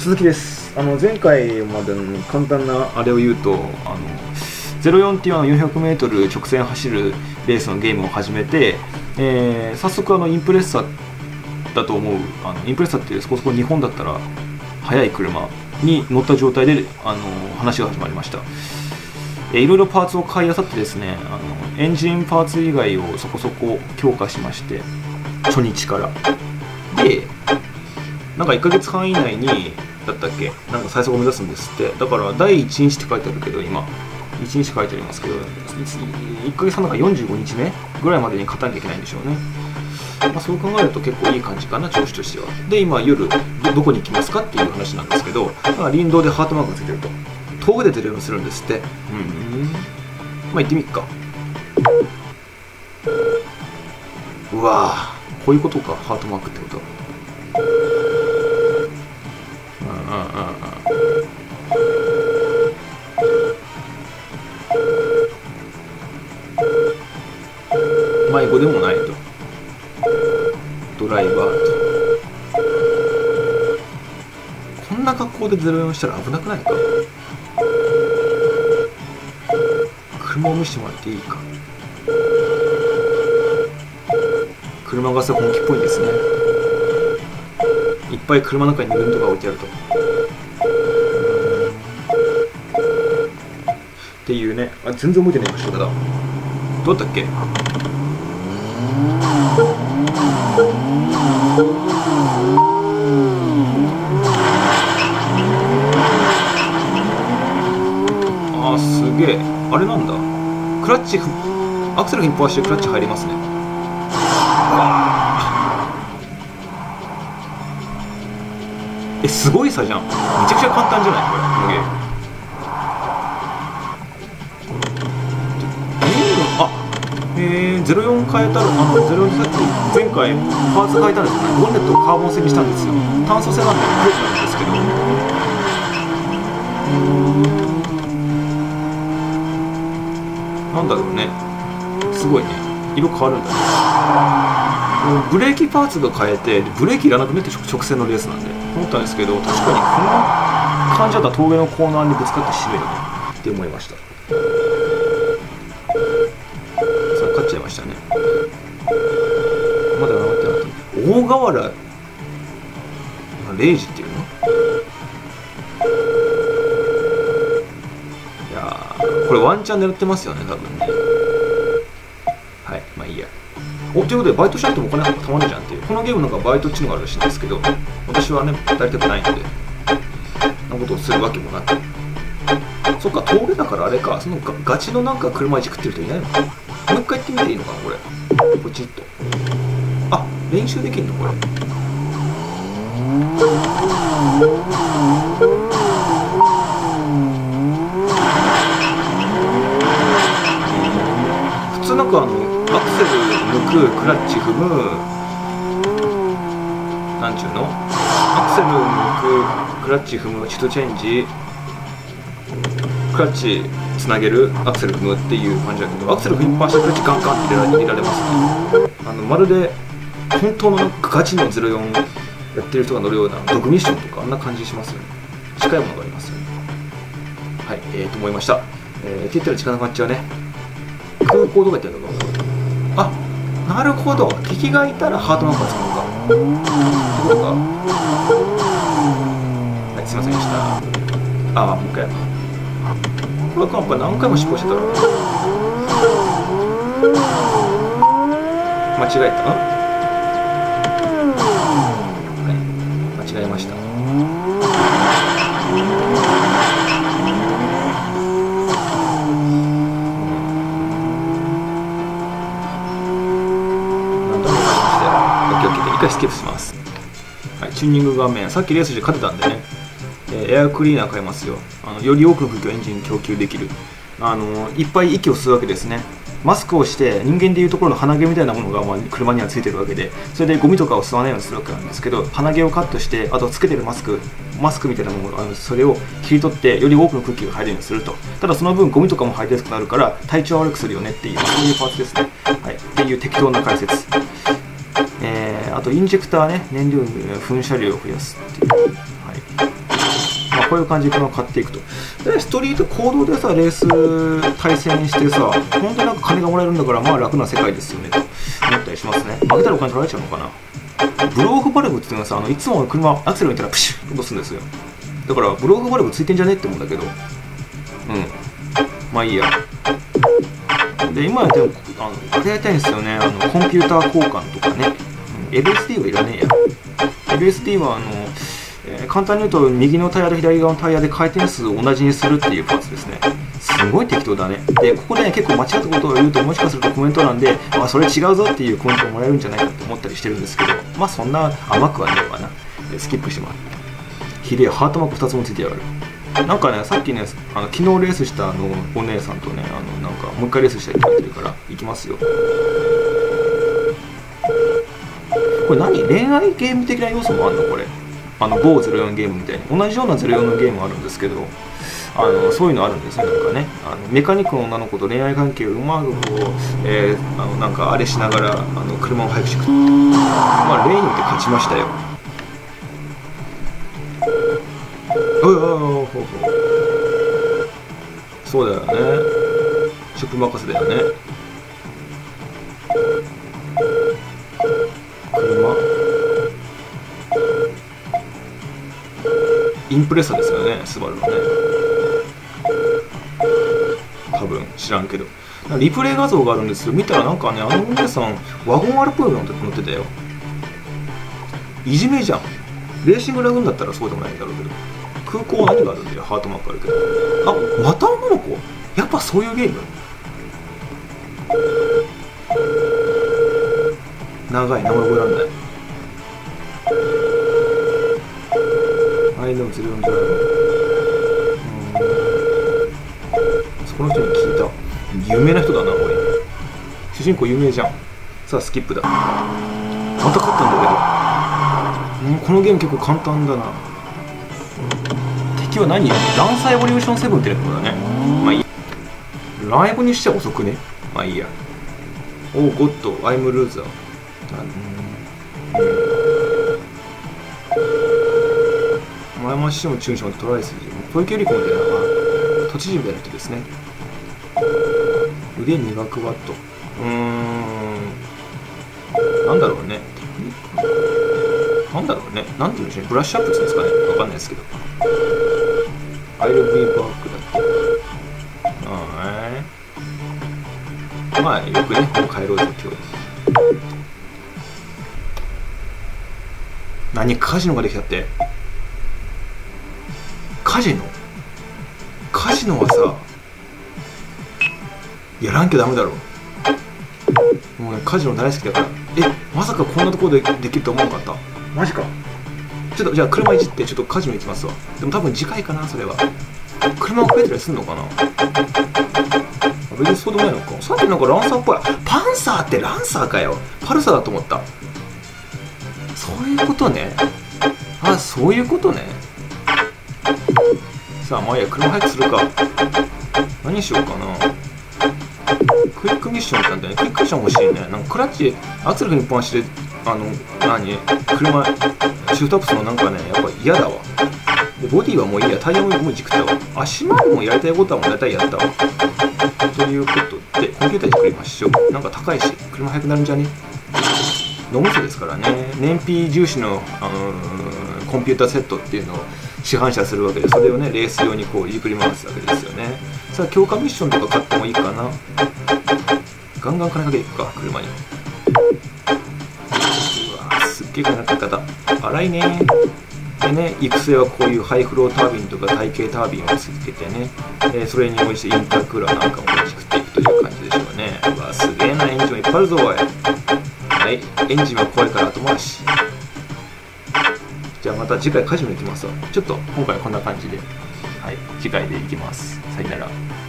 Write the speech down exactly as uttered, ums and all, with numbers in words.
続きです。あの前回までの簡単なあれを言うと、あのゼロよんっていうあの よんひゃくメートル 直線走るレースのゲームを始めて、えー、早速あのインプレッサだと思うあのインプレッサっていうそこそこ日本だったら速い車に乗った状態であの話が始まりました。えー、いろいろパーツを買い漁ってですね、あのエンジンパーツ以外をそこそこ強化しまして、初日からでなんかいっかげつはん以内にだったっけ、なんか最速を目指すんですって。だからだいいちにちって書いてあるけど、今いちにち書いてありますけど、いっかげつはんなんかよんじゅうごにちめぐらいまでに勝たなきゃいけないんでしょうね。まあ、そう考えると結構いい感じかな、調子としては。で今夜 ど, どこに行きますかっていう話なんですけど、まあ、林道でハートマークがついてると峠で出るようにするんですって。うん、まあ行ってみっか。うわぁ、こういうことか、ハートマークってこと。迷子でもないと。ドライバーと。こんな格好でゼロよんしたら危なくないか。車を見せてもらっていいか。車が本気っぽいんですね。いっぱい車の中にルンドが置いてあると。っていうね。あ、全然覚えてない場所だ。どうだったっけ。あー、すげえ。あれなんだ、クラッチアクセルインパーしてクラッチ入りますね。え、すごい差じゃん。めちゃくちゃ簡単じゃないこれ、このゲーム。あ、えー、ゼロよん変えたら、あのゼロよんでさっき前回パーツ変えたんですよね。ボンネットをカーボン製にしたんですよ。炭素製なんで黒くなるんですけど、なんだろうね、すごいね、色変わるんだね。ブレーキパーツが変えてブレーキいらなくなって直線のレースなんで思ったんですけど、確かにこの感じだったら峠のコーナーにぶつかって締めるねって思いました。さあ勝っちゃいましたね。まだ頑張ってなかった。大河原レイジっていうの。いやー、これワンチャン狙ってますよね多分ね。はい、まあいいや。お、ということでバイトしないとお金たまるじゃんっていう。このゲームなんかバイトっていうのがあるらしいんですけど、私はね働きたくないのでなことをするわけもなく。そっか、峠だからあれか、その ガ, ガチのなんか車いじくってる人いないのか。もう一回やってみていいのかなこれ。ポチッと。あ、練習できるのこれ。普通なんかあのアクセル抜く、クラッチ踏む、なんちゅうの、アクセル抜く、クラッチ踏む、シフトチェンジ、クラッチつなげる、アクセル踏むっていう感じだけど、アクセル踏みっぱなしでクラッチガンガンって入れられ、入れられますね。あのまるで本当のガチのゼロよんやってる人が乗るようなドッグミッションとかあんな感じしますよね。近いものがありますよね。はい、えーと思いました。えー、って言ったら時間なくなっちゃうね。空港どうやってやるのか。あ、なるほど、敵がいたらハートマークがつくのかってことか。はい、すいませんでした。ああ、もう一回。これはやっぱ何回も失敗してたら間違えたな。はい、間違えました。一回スキップします。はい、チューニング画面、さっきレースで勝てたんでね、えー、エアクリーナー買いますよ。あのより多くの空気をエンジンに供給できる。あのいっぱい息を吸うわけですね。マスクをして人間でいうところの鼻毛みたいなものが、まあ、車にはついてるわけで、それでゴミとかを吸わないようにするわけなんですけど、鼻毛をカットして、あとつけてるマスクマスクみたいなものがある、それを切り取ってより多くの空気が入るようにすると。ただその分ゴミとかも入りやすくなるから体調を悪くするよねっていう、そういうパーツですね。はい、っていう適当な解説。えー、あとインジェクターね、燃料噴射量を増やすっていう、はい、 あこういう感じで車を買っていくと。でストリート公道でさレース対戦してさ、本当になんか金がもらえるんだから、まあ楽な世界ですよねと思ったりしますね。負けたらお金取られちゃうのかな。ブローフバルブっていうのはさ、あのいつもの車アクセル見たらプシュッと落とすんですよ。だからブローフバルブついてんじゃねって思うんだけど、うんまあいいや。で今やってるあのあれやりたいんですよね、あのコンピューター交換とかね、うん、エービーエスディー はいらねえや。 エービーエスディー はあの、えー、簡単に言うと右のタイヤと左側のタイヤで回転数を同じにするっていうパーツですね。すごい適当だね。でここで、ね、結構間違ったことを言うともしかするとコメント欄で、まあ、それ違うぞっていうコメントをもらえるんじゃないかと思ったりしてるんですけど、まあそんな甘くはねえわな。スキップしてもらう。ひでえハートマークふたつもついてやがる。なんかね、さっきね、あの昨日レースしたあのお姉さんとね、あのなんかもう一回レースしたいって言ってるから行きますよ。これ何、恋愛ゲーム的な要素もあるのこれ。あの某ゼロよんゲームみたいに同じようなゼロよんのゲームあるんですけど、あのそういうのあるんですね。なんかね、あのメカニックの女の子と恋愛関係をうまくこう、えー、あのなんかあれしながらあの車を速くしていくと、まあ例によって勝ちましたよ。おいおいおいおい、そうだよね、ショップ任せだよね。車インプレッサですよね、スバルのね。多分知らんけどリプレイ画像があるんですよ。見たらなんかね、あのお姉さんワゴン アール っぽいの乗ってたよ。いじめじゃん。レーシングラグーンだったらそうでもないんだろうけど、空港は何があるんだよ。ハートマークあるけど、あ、また女の子。やっぱそういうゲーム。長い、名前覚えらんない。アイノーゼロよんドライバー。そこの人に聞いた。有名な人だな、俺。主人公有名じゃん。さあスキップだ。また勝ったんだけど、うん、このゲーム結構簡単だな。敵は何よ、ランサーエボリューションセブンってやつだね。まあいい。ライブにしちゃ遅くね。まあいいや。おお、ゴッド、アイムルーザー。前回しも中小でトライする小池百合子みたいな都知事みたいな人ですね。腕磨くワット。うーん、なんだろうね。なんだろうね。なんていうんでしょうね。ブラッシュアップって言うんですかね。わかんないですけど。I'll be back だって。はい。まあ、よくね、もう帰ろうぜ、今日。何、カジノができたって。カジノカジノはさ、やらんきゃダメだろ。もうね、カジノ大好きだから。え、まさかこんなところでできると思わなかった。マジか。ちょっとじゃあ車いじってちょっとカジノ行きますわ。でも多分次回かな、それは。車を増えたりするのかな。別にそうでもないのか。さっきなんかランサーっぽい。パンサーってランサーかよ。パルサーだと思った。そういうことね。あ、そういうことね。さあ、まあいいや、車早くするか。何しようかな。クイックミッションってなんだよね。クイックミッション欲しいね。なんかクラッチ、アクセル踏みっぱなしで、あの、何車、シフトアップするのなんかね、やっぱ嫌だわ。で、ボディはもういいや。タイヤももういじくったわ。足回りもやりたいことはもう大体やったわ。ということで、コンピューター作りましょう。なんか高いし、車速くなるんじゃね。ノムセですからね。燃費重視の、あのー、コンピューターセットっていうのを市販車するわけで、それをね、レース用にこう、いじくり回すわけですよね。さあ、強化ミッションとか買ってもいいかな。ガンガン金かけていくか、車に。うわー、すっげえ金かけ方。荒いね。でね、育成はこういうハイフロータービンとか体型タービンをつけてね、えー、それに応じてインタークーラーなんかも作っていくという感じでしょうね。うわー、すげえな、エンジンもいっぱいあるぞ、おい。はい、エンジンは怖いから後回し。じゃあまた次回カジノ行きますわ。ちょっと今回はこんな感じで、はい、次回で行きます。さよなら。